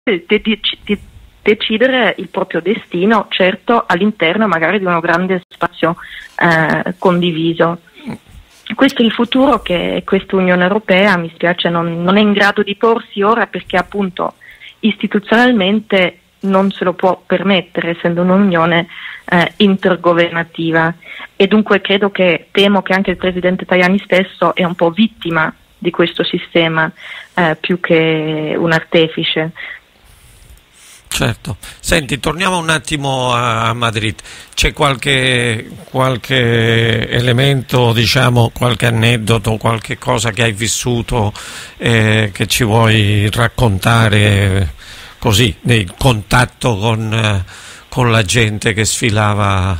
di decidere il proprio destino, certo all'interno magari di uno grande spazio condiviso. Questo è il futuro che questa Unione Europea, mi spiace, non è in grado di porsi ora, perché appunto istituzionalmente non se lo può permettere, essendo un'unione intergovernativa, e dunque temo che anche il presidente Tajani stesso è un po' vittima di questo sistema più che un artefice. Certo. Senti, torniamo un attimo a Madrid. C'è qualche elemento, diciamo, qualche aneddoto, qualche cosa che hai vissuto che ci vuoi raccontare così, nel contatto con la gente che sfilava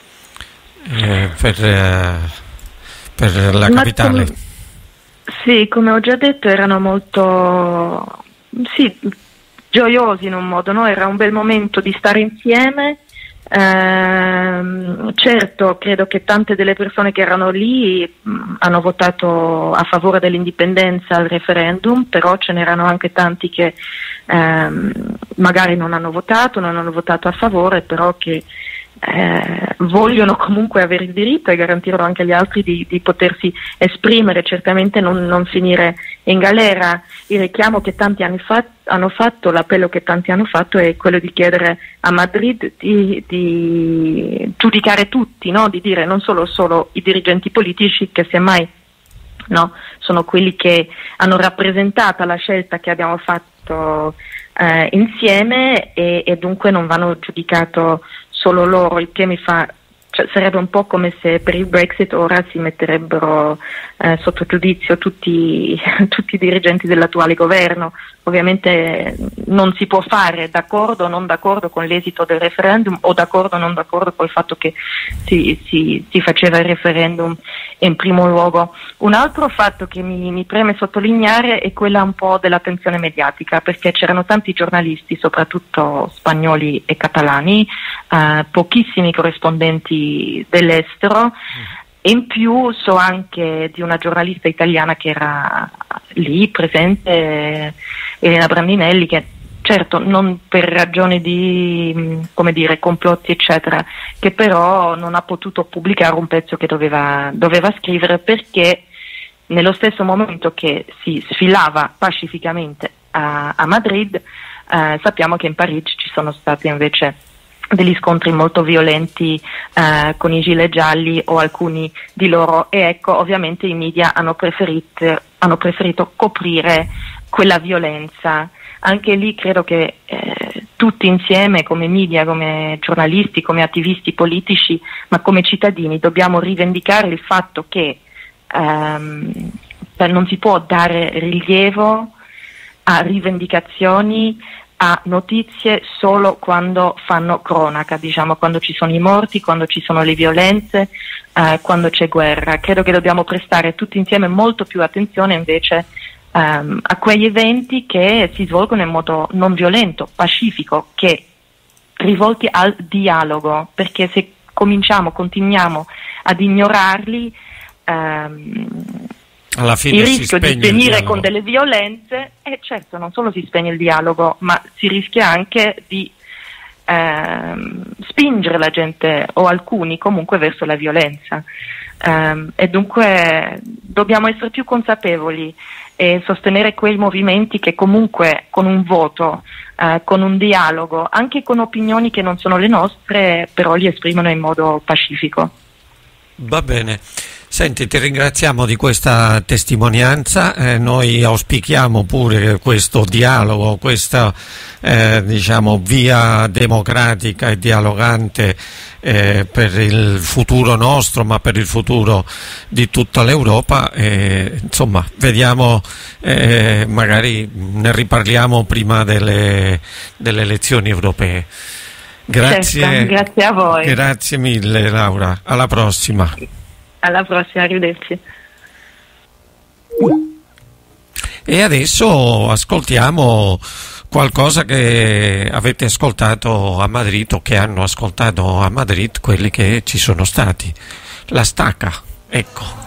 per la capitale? Come ho già detto, erano molto gioiosi in un modo, no? Era un bel momento di stare insieme. Certo, credo che tante delle persone che erano lì hanno votato a favore dell'indipendenza al referendum, però ce n'erano anche tanti che magari non hanno votato a favore, però che vogliono comunque avere il diritto, e garantirono anche agli altri di potersi esprimere, certamente non finire in galera. Il richiamo che tanti hanno fatto, l'appello che tanti hanno fatto, è quello di chiedere a Madrid di giudicare tutti, no? Di dire non solo i dirigenti politici, che semmai sono quelli che hanno rappresentato la scelta che abbiamo fatto insieme, e dunque non vanno giudicato solo loro, il che sarebbe un po' come se per il Brexit ora si metterebbero sotto giudizio tutti i dirigenti dell'attuale governo. Ovviamente non si può fare d'accordo o non d'accordo con l'esito del referendum, o d'accordo o non d'accordo col fatto che si faceva il referendum in primo luogo. Un altro fatto che mi preme sottolineare è quella un po' dell'attenzione mediatica, perché c'erano tanti giornalisti, soprattutto spagnoli e catalani, pochissimi corrispondenti dell'estero. E in più so anche di una giornalista italiana che era lì presente, Elena Brandinelli, che certo non per ragioni di complotti eccetera, che però non ha potuto pubblicare un pezzo che doveva scrivere, perché nello stesso momento che si sfilava pacificamente a Madrid, sappiamo che in Parigi ci sono stati invece degli scontri molto violenti con i gilet gialli o alcuni di loro, e ecco, ovviamente i media hanno preferito coprire quella violenza. Anche lì credo che tutti insieme, come media, come giornalisti, come attivisti politici, ma come cittadini, dobbiamo rivendicare il fatto che non si può dare rilievo a rivendicazioni, a notizie solo quando fanno cronaca, diciamo, quando ci sono i morti, quando ci sono le violenze, quando c'è guerra. Credo che dobbiamo prestare tutti insieme molto più attenzione invece a quegli eventi che si svolgono in modo non violento, pacifico, che rivolti al dialogo, perché se continuiamo ad ignorarli, alla fine il rischio di venire con delle violenze, certo, non solo si spegne il dialogo, ma si rischia anche di spingere la gente, o alcuni comunque, verso la violenza. E dunque dobbiamo essere più consapevoli e sostenere quei movimenti che comunque con un voto, con un dialogo, anche con opinioni che non sono le nostre, però li esprimono in modo pacifico. Va bene. Senti, ti ringraziamo di questa testimonianza, noi auspichiamo pure questo dialogo, questa via democratica e dialogante per il futuro nostro, ma per il futuro di tutta l'Europa. Insomma, vediamo, magari ne riparliamo prima delle elezioni europee. Grazie, certo, grazie a voi. Grazie mille, Laura, alla prossima. Alla prossima, arrivederci. E adesso ascoltiamo qualcosa che avete ascoltato a Madrid, o che hanno ascoltato a Madrid quelli che ci sono stati. La Stacca, ecco.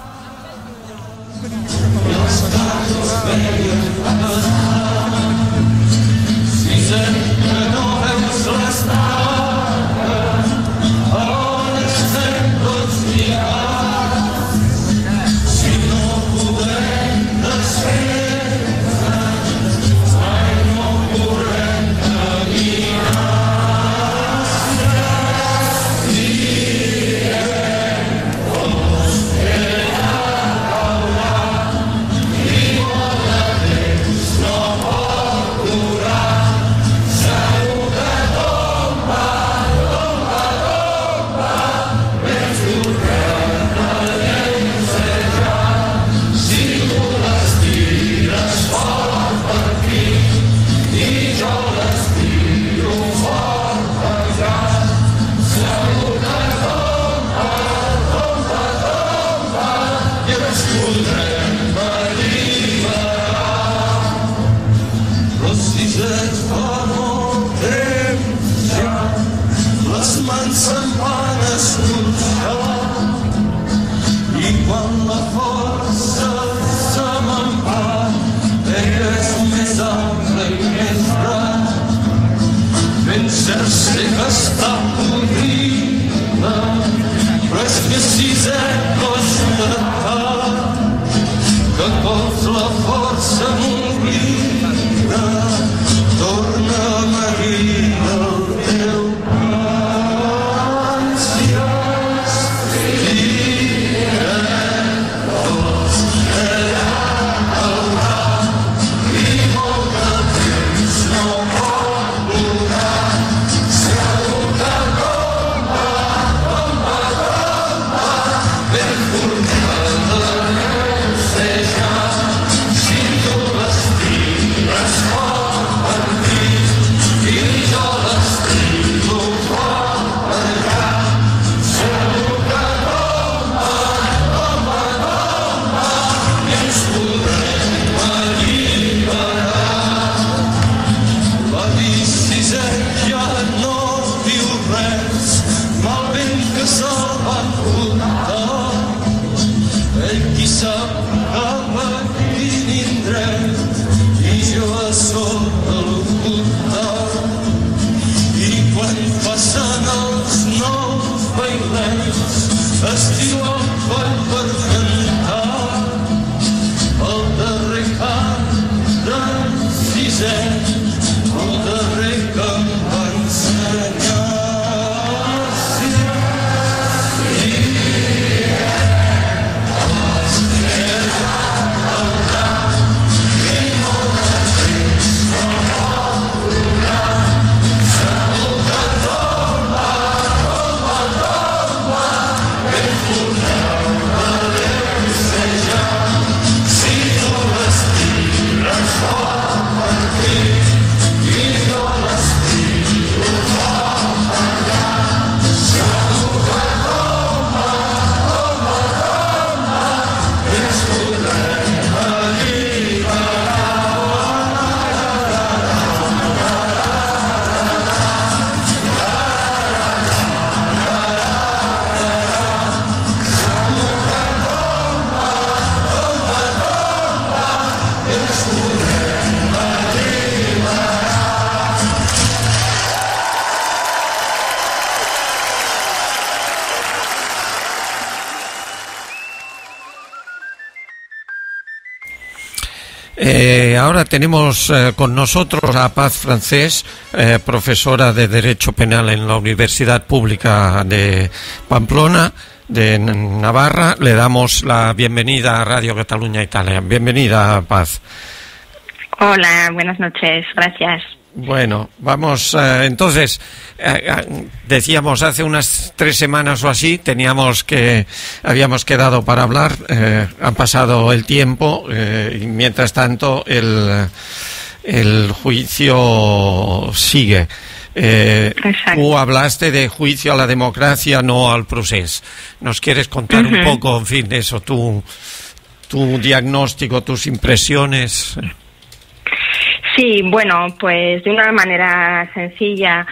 Ahora tenemos con nosotros a Paz Francés, profesora de Derecho Penal en la Universidad Pública de Pamplona, de Navarra. Le damos la bienvenida a Radio Catalunya Italia. Bienvenida, Paz. Hola, buenas noches, gracias. Bueno, vamos, entonces, decíamos hace unas 3 semanas o así, habíamos quedado para hablar, ha pasado el tiempo, y mientras tanto el juicio sigue. Tú hablaste de juicio a la democracia, no al procés. ¿Nos quieres contar un poco, en fin, eso, tu diagnóstico, tus impresiones? Sí, bueno, pues de una manera sencilla,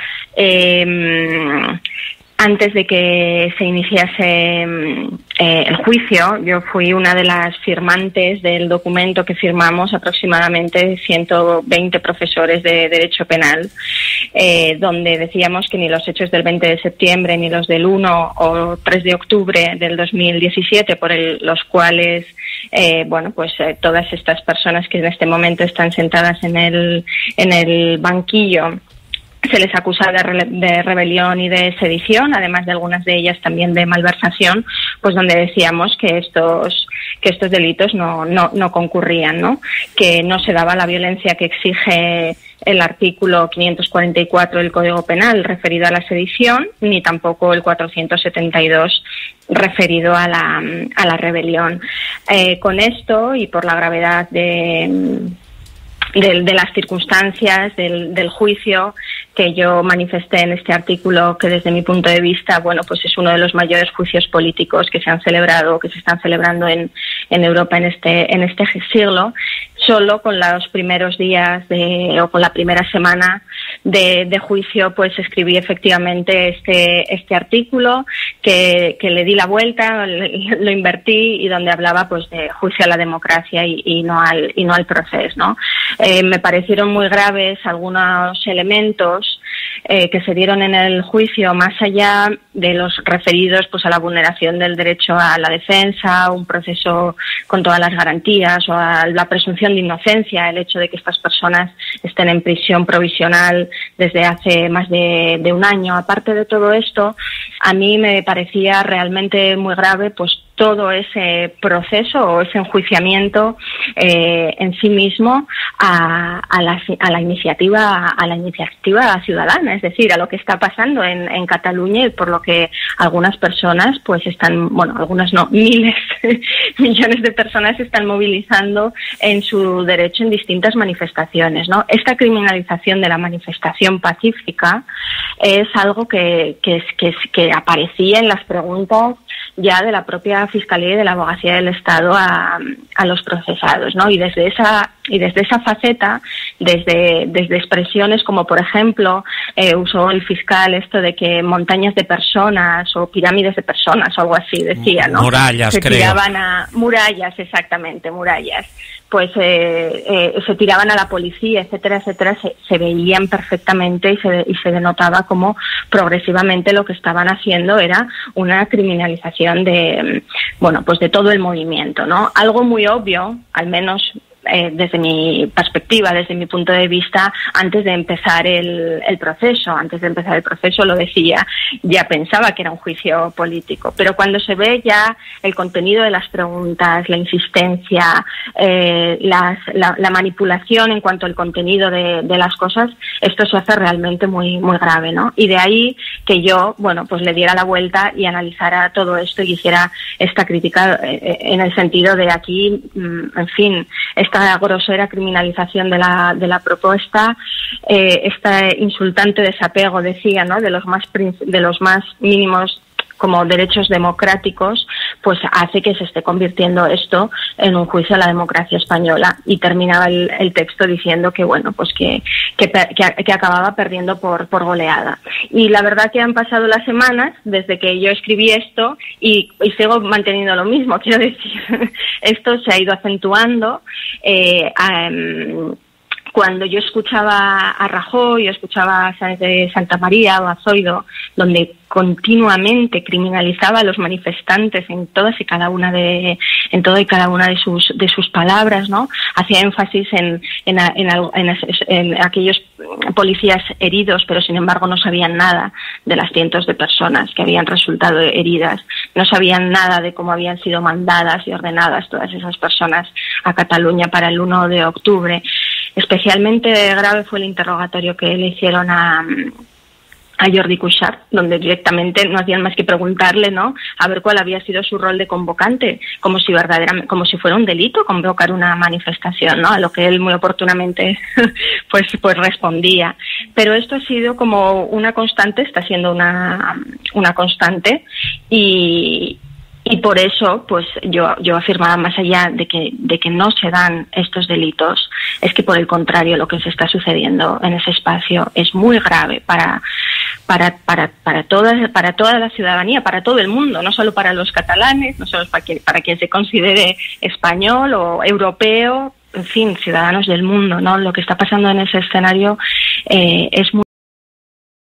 antes de que se iniciase el juicio, yo fui una de las firmantes del documento que firmamos aproximadamente 120 profesores de Derecho Penal, donde decíamos que ni los hechos del 20 de septiembre ni los del 1 o 3 de octubre del 2017, por los cuales todas estas personas que en este momento están sentadas en el banquillo se les acusa de rebelión y de sedición, además de algunas de ellas también de malversación, pues donde decíamos que estos delitos no concurrían, ¿no? Que no se daba la violencia que exige el artículo 544 del Código Penal referido a la sedición, ni tampoco el 472 referido a la rebelión. Con esto, y por la gravedad de las circunstancias del juicio que yo manifesté en este artículo, que desde mi punto de vista, bueno, pues es uno de los mayores juicios políticos que se han celebrado, que se están celebrando en Europa en este siglo, solo con los primeros días o con la primera semana de juicio, pues escribí efectivamente este artículo que le di la vuelta, lo invertí, y donde hablaba pues de juicio a la democracia y no al proceso, ¿no? Me parecieron muy graves algunos elementos que se dieron en el juicio, más allá de los referidos pues a la vulneración del derecho a la defensa, un proceso con todas las garantías, o a la presunción de inocencia, el hecho de que estas personas estén en prisión provisional desde hace más de un año. Aparte de todo esto, a mí me parecía realmente muy grave pues todo ese proceso o ese enjuiciamiento en sí mismo a la iniciativa ciudadana, es decir, a lo que está pasando en Cataluña, y por lo que algunas personas pues algunas no, miles, millones de personas se están movilizando en su derecho en distintas manifestaciones, ¿no? Esta criminalización de la manifestación pacífica es algo que aparecía en las preguntas ya de la propia Fiscalía y de la Abogacía del Estado a los procesados, ¿no? Y desde esa faceta, desde expresiones como, por ejemplo, usó el fiscal esto de que montañas de personas o pirámides de personas o algo así, decía, ¿no? Murallas, se tiraban a murallas, exactamente, murallas. Pues se tiraban a la policía, etcétera, etcétera, se veían perfectamente y se denotaba como progresivamente lo que estaban haciendo era una criminalización de todo el movimiento, ¿no? Algo muy obvio, al menos desde mi perspectiva, desde mi punto de vista, antes de empezar el proceso lo decía, ya pensaba que era un juicio político, pero cuando se ve ya el contenido de las preguntas, la insistencia, la manipulación en cuanto al contenido de las cosas, esto se hace realmente muy, muy grave, ¿no? Y de ahí que yo, pues le diera la vuelta y analizara todo esto y hiciera esta crítica en el sentido de aquí, en fin, esta grosera criminalización de la propuesta, este insultante desapego, decía, ¿no? de los más mínimos como derechos democráticos, pues hace que se esté convirtiendo esto en un juicio a la democracia española. Y terminaba el texto diciendo que que acababa perdiendo por goleada. Y la verdad que han pasado las semanas desde que yo escribí esto y sigo manteniendo lo mismo. Quiero decir, esto se ha ido acentuando. cuando yo escuchaba a Rajoy, yo escuchaba a Sáenz de Santa María o a Zoido, donde continuamente criminalizaba a los manifestantes en toda y cada una de sus palabras, ¿no? Hacía énfasis en aquellos policías heridos, pero sin embargo no sabían nada de las cientos de personas que habían resultado heridas, no sabían nada de cómo habían sido mandadas y ordenadas todas esas personas a Cataluña para el 1 de octubre. Especialmente grave fue el interrogatorio que le hicieron a Jordi Cuixart, donde directamente no hacían más que preguntarle, ¿no?, a ver cuál había sido su rol de convocante, como si fuera un delito convocar una manifestación, ¿no?, a lo que él muy oportunamente pues respondía. Pero esto ha sido como una constante, está siendo una constante, y por eso, pues yo afirmaba, más allá de que no se dan estos delitos, es que por el contrario lo que se está sucediendo en ese espacio es muy grave para toda la ciudadanía, para todo el mundo, no solo para los catalanes, no solo para quien se considere español o europeo, en fin, ciudadanos del mundo, ¿no? Lo que está pasando en ese escenario es muy